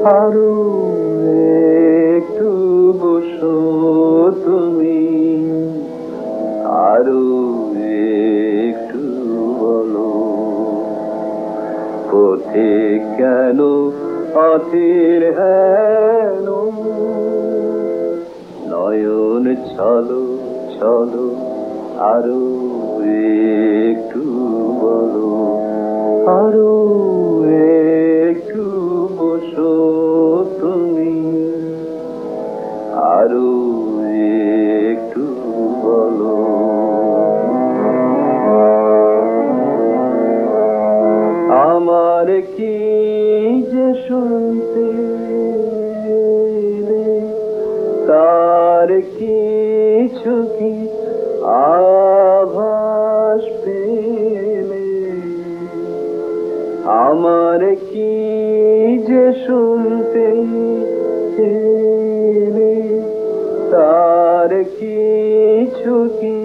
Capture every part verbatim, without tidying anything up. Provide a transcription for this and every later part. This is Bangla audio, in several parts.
আরো একটু বসো তুমি, আরো একটু বলো, পথে কেন অধীর হেন, নয়ন চলো চলো আরো একটু বলো, আরো একটু বসো তুমি, আরো একটু বলো। আমার কি যে শুনতে তার কিছু কি আভাস পেলে, আমার কি যে শুনতে তার কিছু কি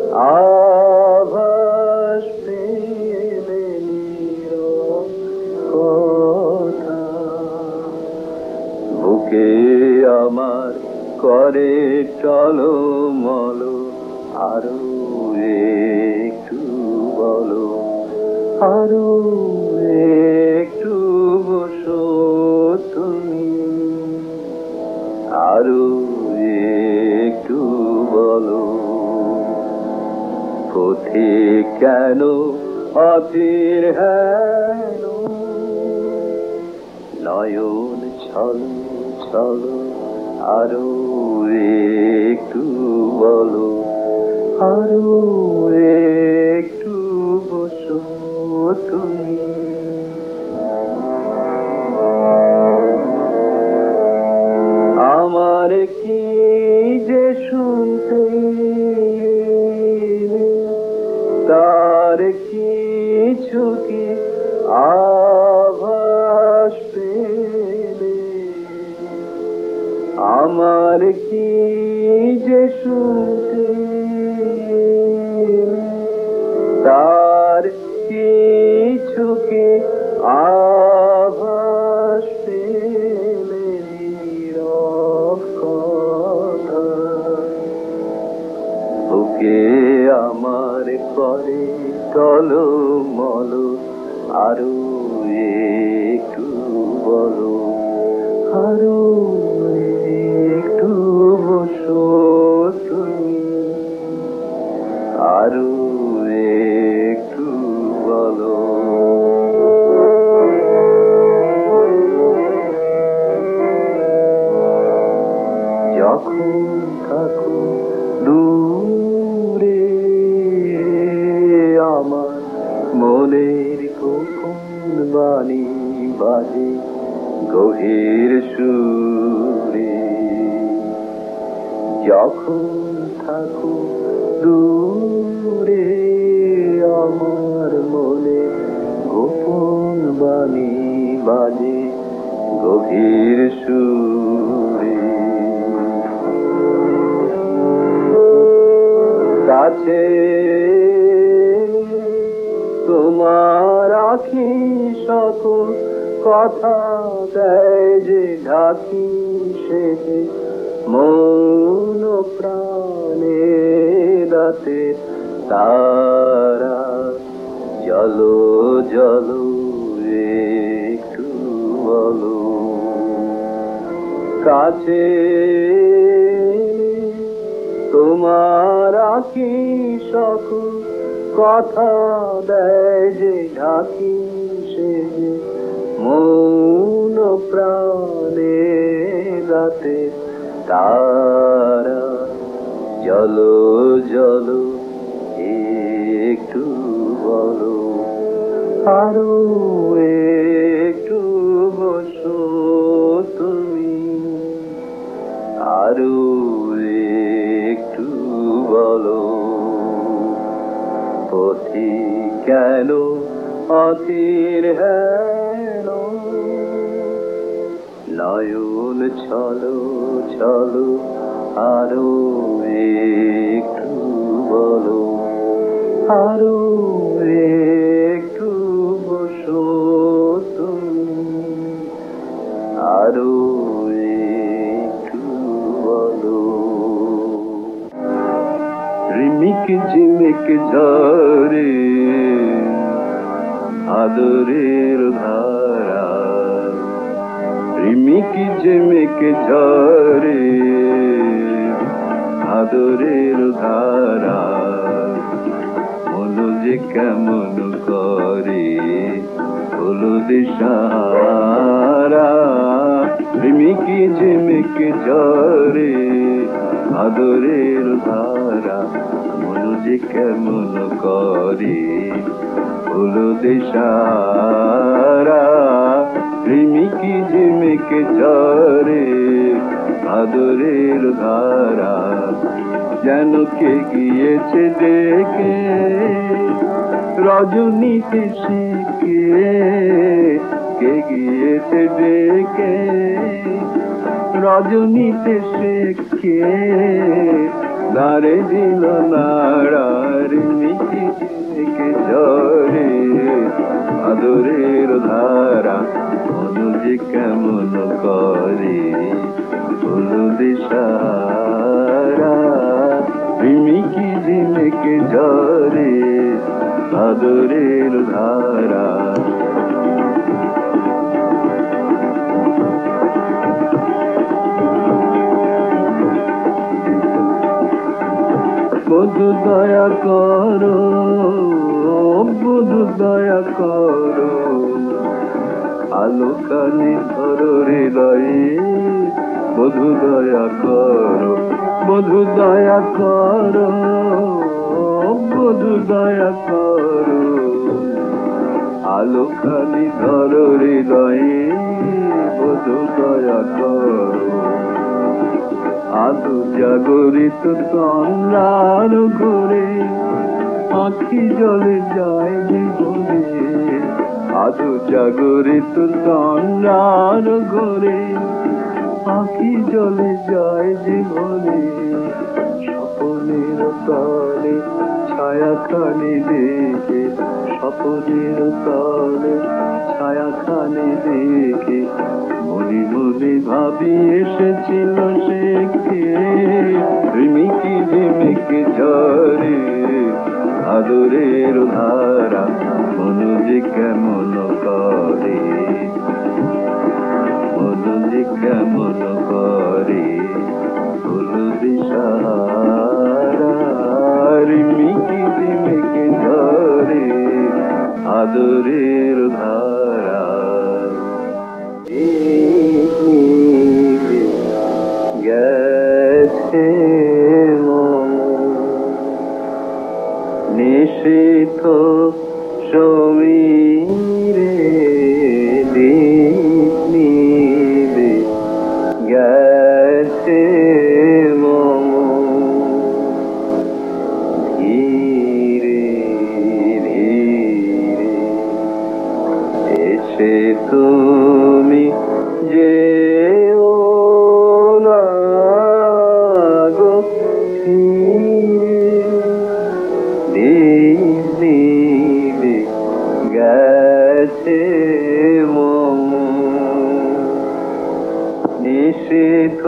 আভাস পেলে, কথা বুকে আমার করে টলমল, আরো একটু বলো, আরো একটু বসো তুমি, আরো একটু বলো, পথে কেন অধীর হেন, নয়ন চলো চলো আরো একটু বলো, আরো একটু বসো তুমি। আমার কি যে শুনতে তার কিছু কি আভাস পেলে, আমার কি যে শুনতে তার কিছু কি আভাস পেলে, নীরব কথা বুকে আমার করে টলমল, আরো একটু বলো, আরো একটু বসো তুমি, আরো একটু বলো। যখন থাকো দূরে আমার মনের গোপন বাণী বাজে গভীর সুরে, যখন থাকো দূরে আমার মনে গোপন বাণী বাজে গভীর সুরে, কাছে তোমার আখি সকল কথা দেয় যে ঢাকি, সে মন প্রাণে রাতে তারা জলো জলো একটু বলো, কাছে তোমার আখি সকল কথা দেয় যে ঢাকি, সে মন প্রাণে রাতে তারা জলো জলো একটু বলো, আরো একটু বসো তুমি, আরো একটু বলো, পথে কেন অধীর হেন, নয়ন চলো চলো আরো একটু বলো, আরো একটু বসো তুমি, আরো ঝিমিক ঝিমিক ঝরে আদরের ধারা ঝিমিক ঝিমিক ঝরে আদরের ধারা মন যে কেমন করে হলো দিশাহারা ঝিমিক ঝিমিক ঝরে আদরের ধারা মন যে কেমন করে হলো দিশাহারা ঝিমিক ঝিমিক ঝরে আদরের ধারা যেন কে গিয়েছে ডেকে রজনীতে শিখে কে গিয়েছে ডেকে রজনীতে শেখে দাঁড়ে দিল নাড়ার মিকি ঝিমিকে ঝরে আদরের ধারা মন যে কেমন করে হলো দিশাহারা ঝিমিকি ঝিমিকে ঝরে আদরের ধারা বধু দয়া করো বধু দয়া করো আলোকানি ধরো হৃদয়ে বধু দয়া করো বধু দয়া করো বধু দয়া করো আলোকানি ধরো হৃদয়ে বধু দয়া করো আদু জাগরিত তন্দ্রার ঘরে আখি জলে যায় জীবনে আদু জাগরিত তন্দ্রার ঘরে আখি জলে যায় জীবনে স্বপ্নের তলে ছায়া খানি দেখে স্বপ্নের তলে ছায়া খানি দেখে মনে মনে ভাবি এসেছিল সে কে ঝিমিকি ঝিমিকি ঝরে আদরের ধারা মন যে কেমন করে মন যে কেমন করে হলো দিশাহারা ঝিমিকি ঝিমিকি ঝরে আদরের ধারা গেছে নিশিত সমীরে দীপ নিবে গেছে ধীরে ধীরে এসে তুমি যে নিশিত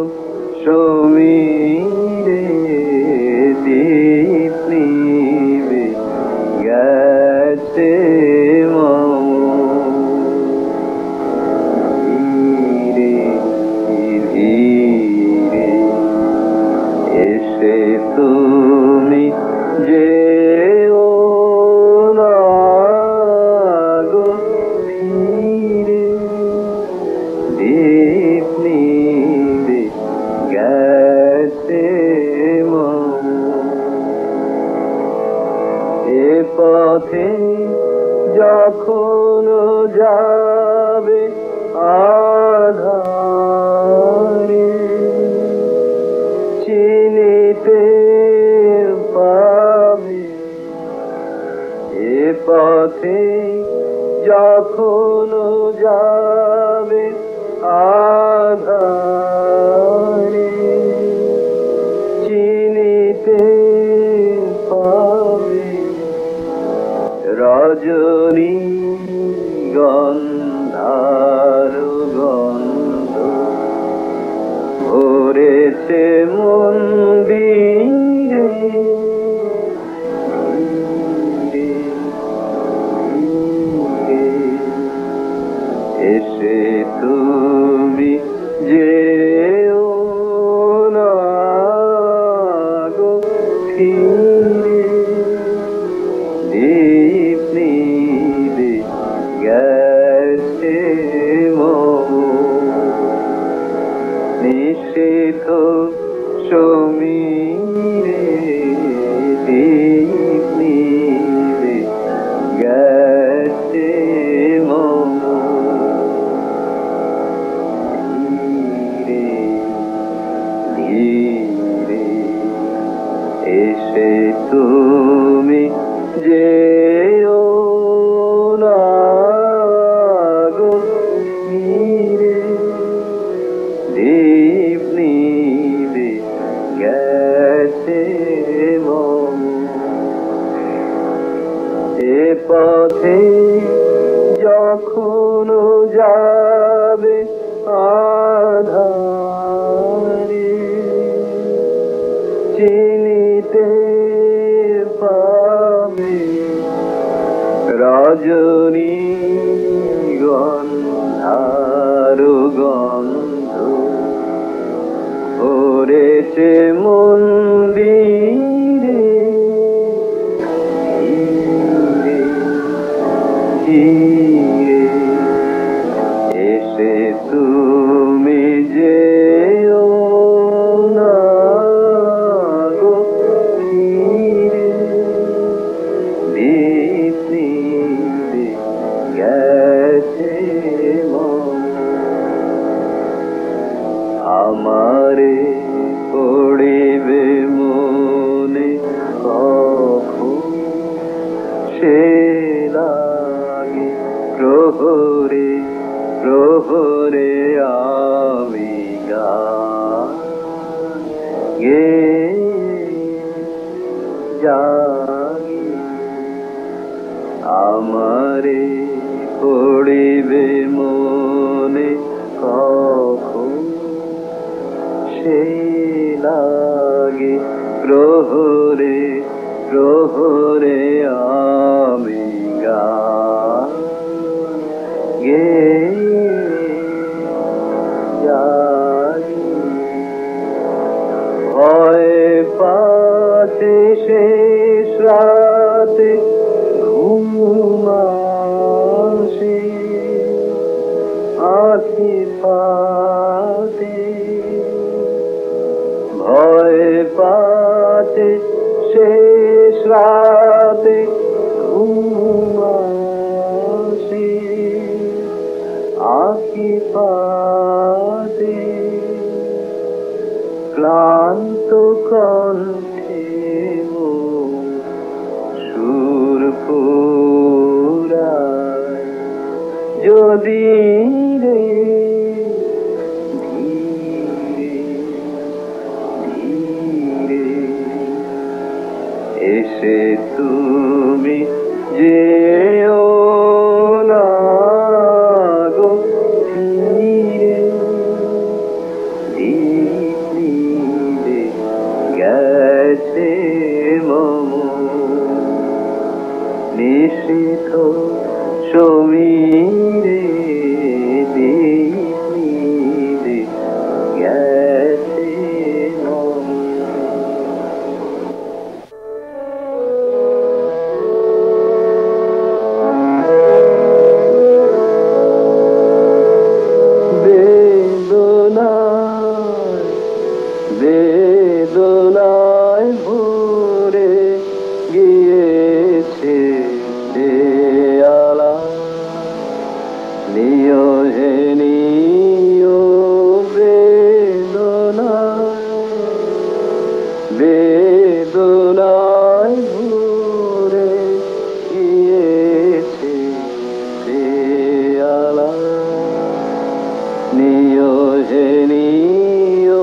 সমীরে দীপ নিবে গেছে ধীরে ধীরে এসে তুমি যে পথে যখন যাবে আধারে চিনিতে পাবে এ পথে যখন যাবে আধারে চিনিতে পাবে রজনী গন্ধার গন্ধ ভরেছে মন্দিরে গেছে মম নিষেধ সমীরে দীপ নিবে গেছে মম ধীরে ধীরে এসে তুমি যেও না গো ধীরে দীপ নিবে গেছে মম এ পথে যখন যাবে আধারে চিনিতে পাবে রজনী গন্ধার গন্ধ ওরেছে মন্দিরে ধীরে ধীরে এসে তুমি যেও না গো ধীরে দীপ নিবে গেছে মম আমারে পড়িবে মনে কখন সে লাগে প্রহরে প্রহরে আমি গান গেয়ে জাগি আমারে পড়িবে মনে কখন সে লাগে প্রহরে প্রহরে আমি গান গেয়ে জাগি ভয়ে পাছে শেষ রাতে ঘুম আসে আখি পাতে ভয়ে পাছে শেষ রাতে ঘুম আসে আখি পাতে ক্লান্ত কণ্ঠে সুর ফুরায় যদি রে ধীরে ধীরে এসে তুমি যেও না গো ধীরে দীপ নিবে গেছে মম নিষিদ্ধ সমীরে দীপ নিবে গেছে মম বেদনায় বেদনায় ভরে গিয়েছে দেয়ালা নিয় হে নিয় বেদনায় বেদনায় ভরে গিয়েছে দেয়ালা নিয় হে নিয়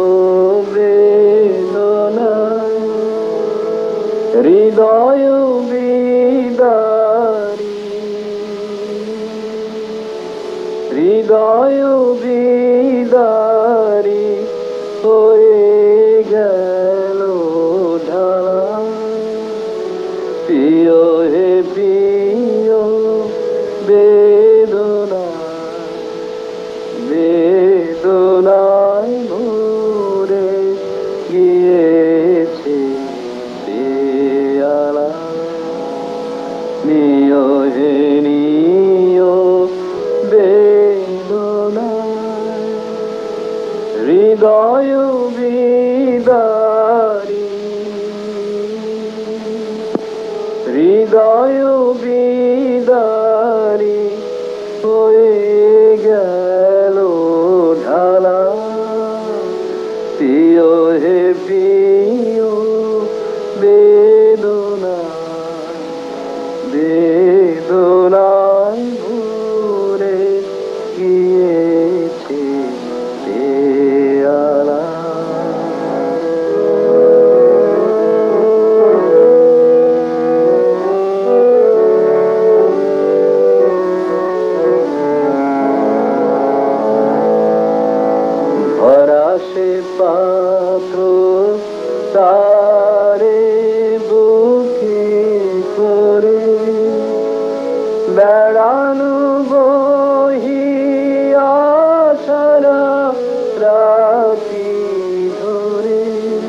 বেদনায় হৃদয় বিদারী হৃদয় বিদারী হয়ে গেল ঢালা প্রিয় হে প্রিয় বেদনা বেদনায় ভরে গিয়েছে দেয়ালা নিয় হে নিয় হয়ে গেল ঢালা প্রিয় হে প্রিয় বেদনা বেদনায় ভরে গিয়েছে পেয়ালা ভরা সে পাত্র তারে বুকে করে বেড়ানো বহিয়া সারা রাতি ধরে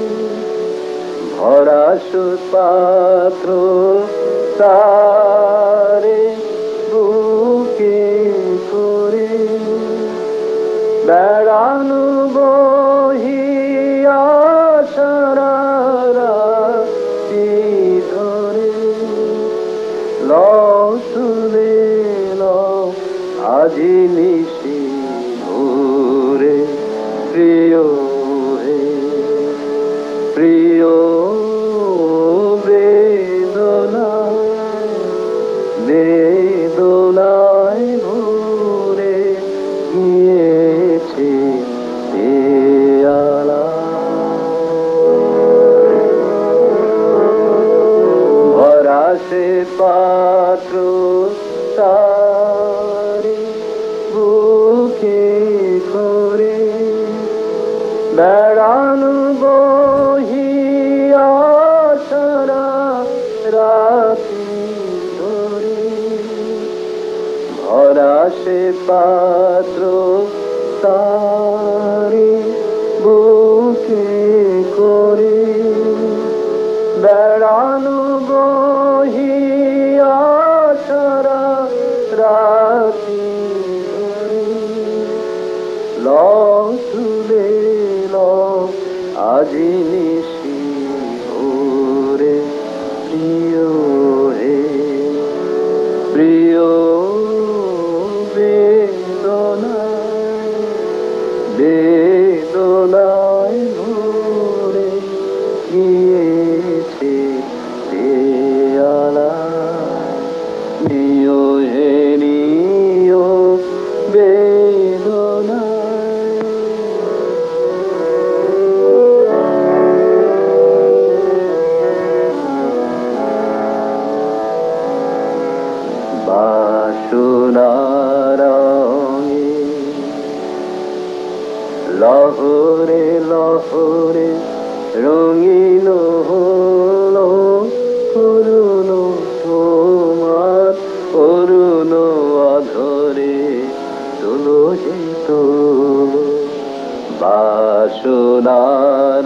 ভরা সে পাত্র তারে বুকে করে বেড়ানো বহিয়া সারা রাতি ধরে লও তুলে লও আজি নিশি ভোরে প্রিয় হে প্রিয় বেদনায় বেদনায় ভরে গিয়েছে পেয়ালা ভরা সে পাত্র তারে বুকে করে বেড়ানো বহিয়া সারা রাতি ধরে ভরা সে পাত্র তারে বুকে করে বেড়ানো বহিয়া সারা রাতি ধরে লও তুলে লও আজি নিশি ভোরে প্রিয় হে প্রিয় বেদনায় বেদনায় ভরে গিয়েছে পেয়ালা নিয় হে নিয় বেদনায় বাসনার লহরে লহরে রঙিন হলো করুণ তোমার করুণ অধরে তুলো হে তুলো বাসনার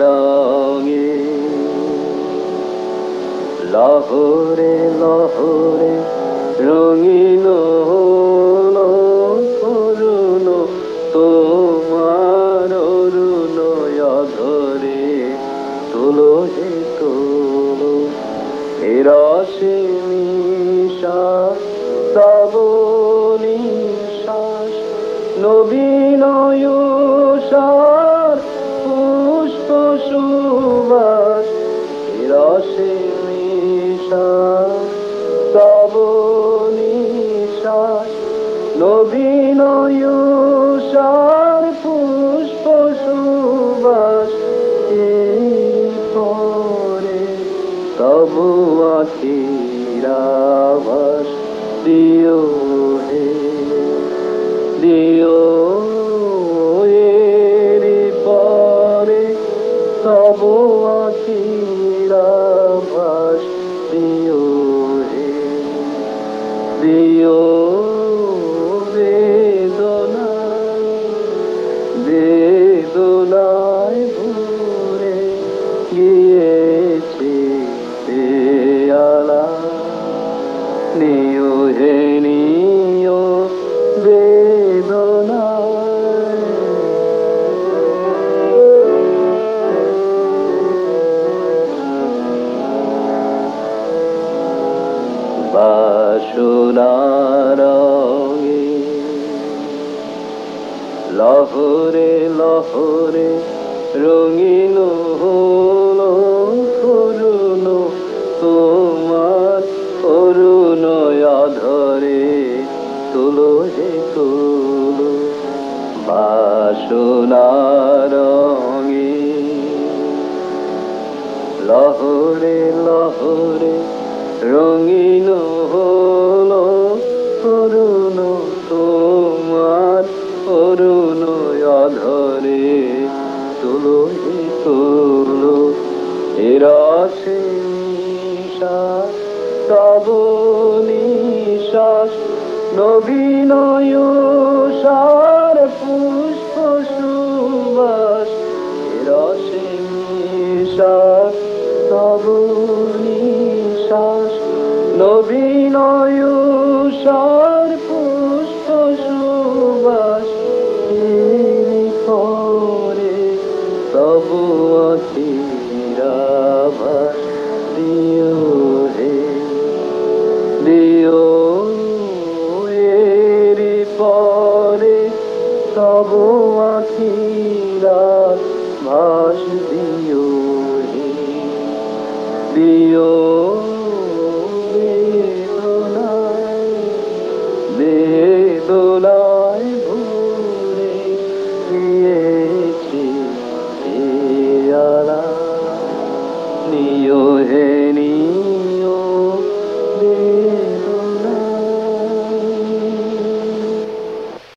লহরে লহরে রঙিন হলো করুণ তোমার অরুণ অধরে তুলো হে তুলো এ রসে মিশা তব নিশ্বাস নবীন সার পুষ্প সুবাস এ রসে মিশা তব নিশ্বাস নবীন সার পুষ্প সুবাস এর পরে তবু আখিরাবাস দিও হে দিও এর পরে তবু আখিরাবাস দিও হে দিও বেদনায় বেদনায় ভরে গিয়েছে পেয়ালা নিও হে নিও বেদনায় বাসনার লহরে লহরে রঙিন হলো করুণ তোমার অরুণ আধারে, তুলো হে তুলো বাসনা রঙে। লহরে লহরে রঙিন হলো করুণ তোমার অরুণ আধারে, তুলো হে তুলো এ রসে নিশ্বাস তব নিশ্বাস, নবীনয় সার পুষ্প সুবাস। এ রসে নিশ্বাস তব নিশ্বাস, নবীনয় সার পুষ্প সুবাস। পরে তব আখিরাবাস দিও হে দিও, এরি পরে তব আখিরাবাস দিও হে দিও।